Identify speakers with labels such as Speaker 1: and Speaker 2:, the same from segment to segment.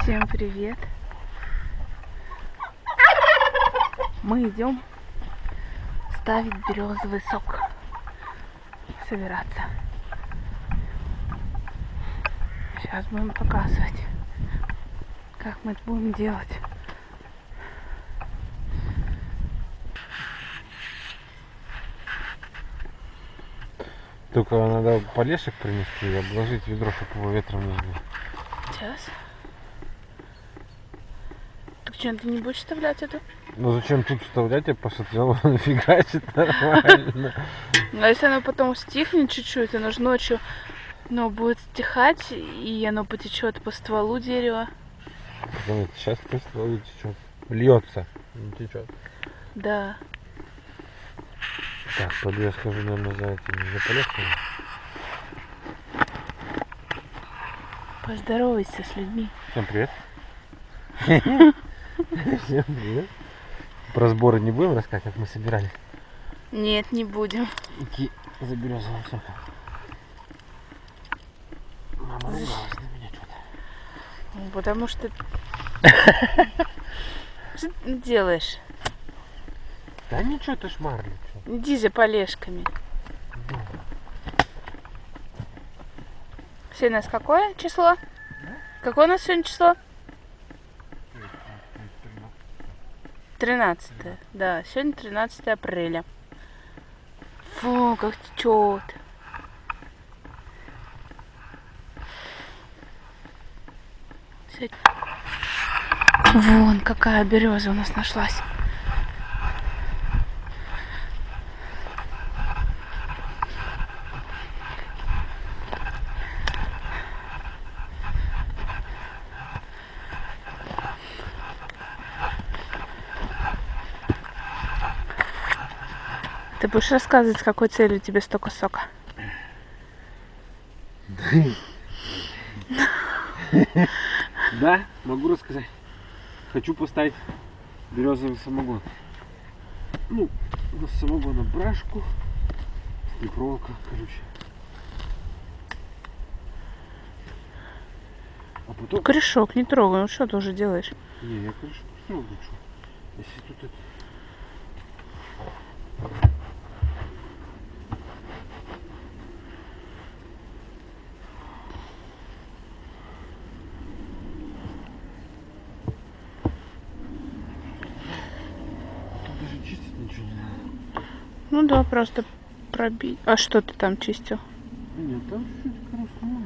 Speaker 1: Всем привет! Мы идем ставить березовый сок, собираться. Сейчас будем показывать, как мы это будем делать.
Speaker 2: Только надо полешек принести и обложить ведро, чтобы его ветром не сбило.
Speaker 1: Сейчас. Так что, ты не будешь вставлять это?
Speaker 2: Ну зачем тут вставлять? Я посмотрел, нафигачит нормально.
Speaker 1: Но если оно потом стихнет чуть-чуть, оно же ночью будет стихать, и оно потечет по стволу дерева.
Speaker 2: Потом это сейчас по стволу течет. Льется, не течет.
Speaker 1: Да.
Speaker 2: Так, пойду я скажу, наверное, за этим, за полешками.
Speaker 1: Поздоровайся с людьми.
Speaker 2: Всем привет. Всем привет. Про сборы не будем рассказывать, как мы собирались?
Speaker 1: Нет, не будем.
Speaker 2: Идти за березовым соком. Мама ругалась на меня что-то.
Speaker 1: Потому что... Что ты делаешь?
Speaker 2: Да ничего, ты шмарли.
Speaker 1: Иди за полежками. Сегодня у нас какое число? Какое у нас сегодня число? 13. Да, сегодня 13 апреля. Фу, как течет. Вон какая береза у нас нашлась. Ты будешь рассказывать, с какой целью тебе столько сока?
Speaker 2: Да, могу рассказать. Хочу поставить березовый самогон. Ну, у нас самогона брашку, проволока, короче. А потом...
Speaker 1: Корешок не трогай, ну что ты уже делаешь?
Speaker 2: Не, я корешок не трогаю, что? Если тут это... Даже чистить ничего не надо.
Speaker 1: Ну да, просто пробить. А что ты там чистил?
Speaker 2: Нет, там чуть-чуть красного.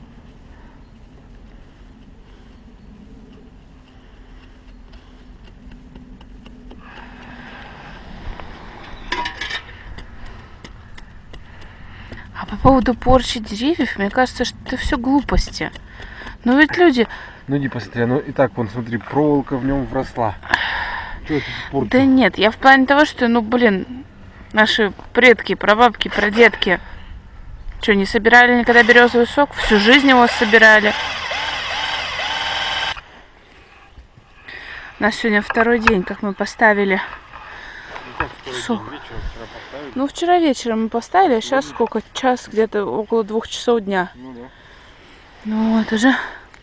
Speaker 1: А по поводу порчи деревьев, мне кажется, что это все глупости. Но ведь люди...
Speaker 2: Ну иди посмотри, ну и так, вон, смотри, проволока в нем вросла. Что это портит?
Speaker 1: Да нет, я в плане того, что, наши предки, прабабки, прадедки, что, не собирали никогда березовый сок? Всю жизнь его собирали. У нас сегодня второй день, как мы поставили сок. Ну, вчера вечером мы поставили, а сейчас сколько? Час, где-то около 2 часов дня.
Speaker 2: Ну да.
Speaker 1: Ну вот уже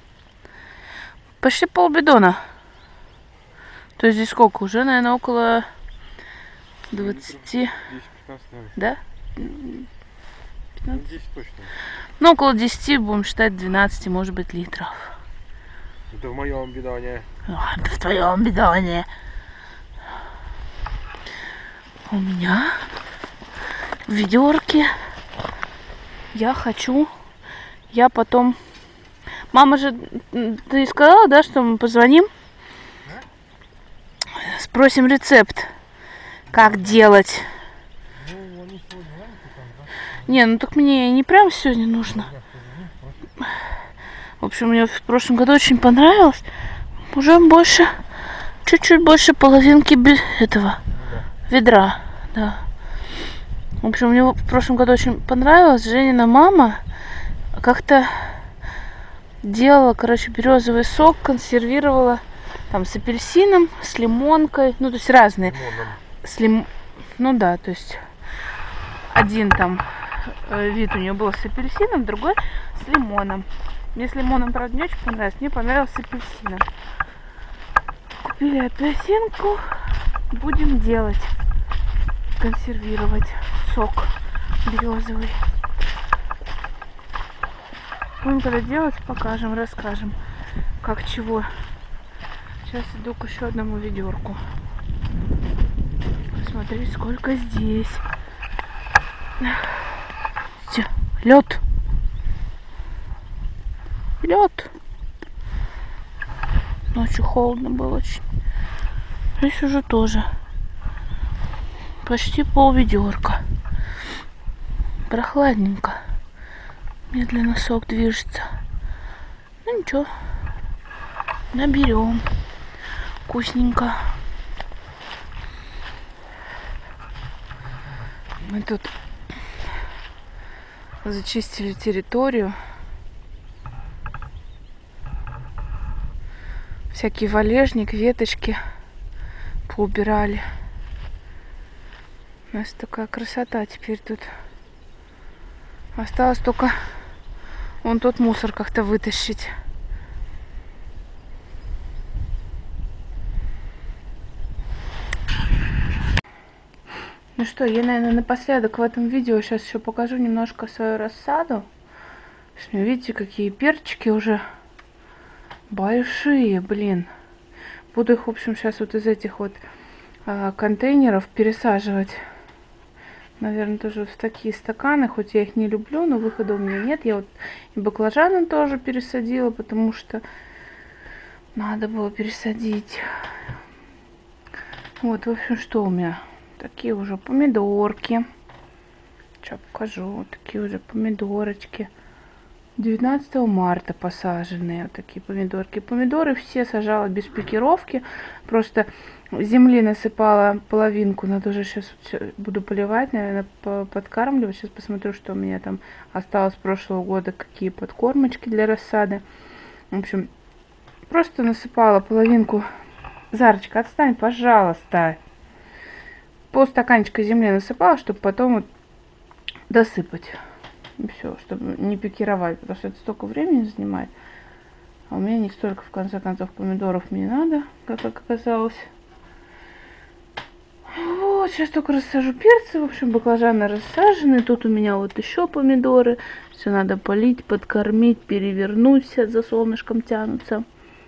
Speaker 1: почти полбидона. То есть здесь сколько? Уже, наверное, около 20.
Speaker 2: 10-15,
Speaker 1: Да?
Speaker 2: 15? 10 точно.
Speaker 1: Ну, около 10, будем считать, 12, может быть, литров.
Speaker 2: Это в моем бидоне.
Speaker 1: В твоем бидоне. У меня в ведерке. Я потом... Мама же, ты сказала, да, что мы позвоним? Спросим рецепт, как делать. Не, ну так мне не прямо сегодня нужно. В общем, мне в прошлом году очень понравилось. Уже больше, чуть-чуть больше половинки этого ведра. Да. В общем, мне в прошлом году очень понравилось. Женина мама как-то делала, березовый сок, консервировала там с апельсином, с лимонкой, ну, то есть разные. Ну да, то есть один там вид у нее был с апельсином, другой с лимоном. Мне с лимоном, правда, не очень понравилось. Мне понравился апельсин. Купили апельсинку. Будем делать. Консервировать сок березовый. Будем когда делать, покажем, расскажем, как чего. Сейчас иду к еще одному ведерку. Посмотри, сколько здесь. Лед. Лед. Ночью холодно было очень. Здесь уже тоже. Почти пол-ведерка. Прохладненько. Медленно сок движется. Ну ничего. Наберем. Вкусненько. Мы тут зачистили территорию. Всякий валежник, веточки поубирали. У нас такая красота теперь тут. Осталось только вон тот мусор как-то вытащить. Ну что, я, наверное, напоследок в этом видео сейчас еще покажу немножко свою рассаду. Видите, какие перчики уже большие, блин. Буду их, в общем, сейчас вот из этих вот контейнеров пересаживать. Наверное, тоже вот в такие стаканы, хоть я их не люблю, но выхода у меня нет. Я вот и баклажаны тоже пересадила, потому что надо было пересадить. Вот, в общем, что у меня? Такие уже помидорки. Сейчас покажу. Вот такие уже помидорочки. 19 марта посаженные вот такие помидорки. Помидоры все сажала без пикировки. Просто земли насыпала половинку. Надо уже сейчас буду поливать, наверное, подкармливать. Сейчас посмотрю, что у меня там осталось с прошлого года, какие подкормочки для рассады. В общем, просто насыпала половинку. Зарочка, отстань, пожалуйста. Полстаканчика земли насыпала, чтобы потом вот досыпать. И все, чтобы не пикировать, потому что это столько времени занимает. А у меня не столько, в конце концов, помидоров мне надо, как оказалось. Вот, сейчас только рассажу перцы. В общем, баклажаны рассажены. Тут у меня вот еще помидоры. Все надо полить, подкормить, перевернуть. Все за солнышком тянутся.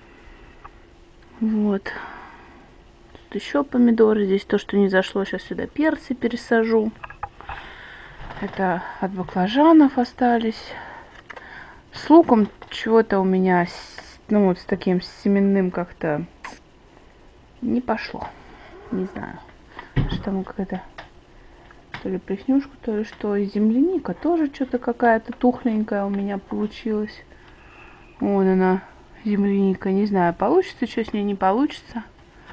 Speaker 1: Вот. Тут еще помидоры. Здесь то, что не зашло. Сейчас сюда перцы пересажу. Это от баклажанов остались. С луком чего-то у меня, ну вот с таким семенным как-то не пошло. Не знаю. Что там какая-то то ли плеснушка, то ли что. И земляника тоже что-то какая-то тухленькая у меня получилась. Вон она, земляника. Не знаю, получится, что с ней не получится.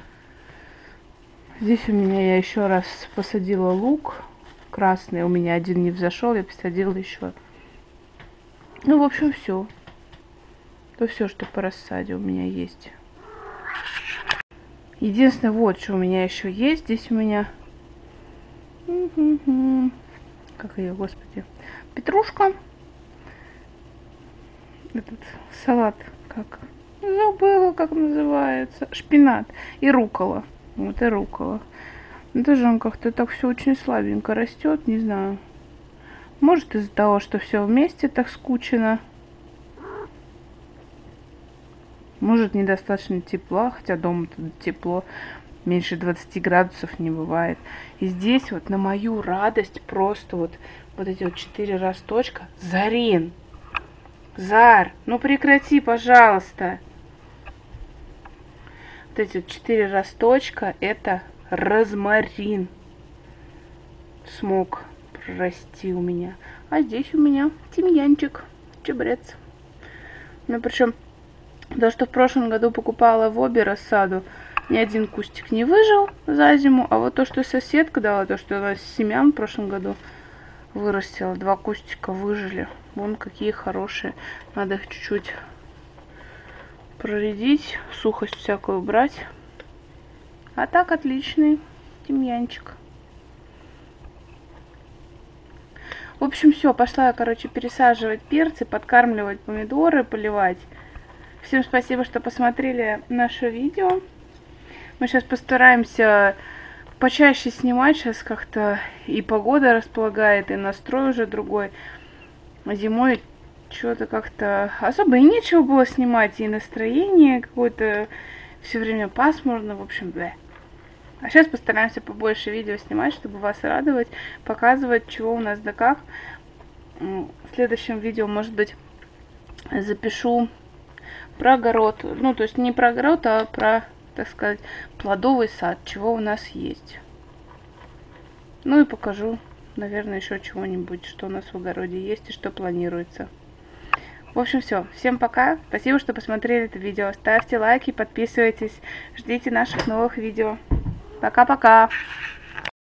Speaker 1: Здесь у меня я еще раз посадила лук красный. У меня один не взошел, я посадила еще. Ну, в общем, все. То все, что по рассаде у меня есть. Единственное, вот что у меня еще есть. Здесь у меня... Как ее, господи? Петрушка. Этот салат, как? Забыла, как называется. Шпинат. И руккола. Вот и руккола. Даже он как-то так все очень слабенько растет, не знаю. Может, из-за того, что все вместе так скучно. Может, недостаточно тепла, хотя дома тут тепло. Меньше 20 градусов не бывает. И здесь вот на мою радость просто вот эти вот 4 росточка. Зарин! Зар! Ну прекрати, пожалуйста! Вот эти вот 4 росточка, это розмарин. Смог прорасти у меня. А здесь у меня тимьянчик, чабрец. Ну, причем, то, что в прошлом году покупала в обе рассаду, ни один кустик не выжил за зиму. А вот то, что соседка дала, то, что она с семян в прошлом году вырастила, 2 кустика выжили. Вон какие хорошие. Надо их чуть-чуть проредить, сухость всякую убрать. А так отличный тимьянчик. В общем, все, пошла я, короче, пересаживать перцы, подкармливать помидоры, поливать. Всем спасибо, что посмотрели наше видео. Мы сейчас постараемся почаще снимать. Сейчас как-то и погода располагает, и настрой уже другой. Зимой что-то как-то особо и нечего было снимать, и настроение какое-то все время пасмурно, в общем, да. А сейчас постараемся побольше видео снимать, чтобы вас радовать, показывать, чего у нас да как. В следующем видео, может быть, запишу про огород. Ну, то есть не про огород, а про, так сказать, плодовый сад, чего у нас есть. Ну и покажу, наверное, еще чего-нибудь, что у нас в огороде есть и что планируется. В общем, все. Всем пока. Спасибо, что посмотрели это видео. Ставьте лайки, подписывайтесь. Ждите наших новых видео. Пока-пока.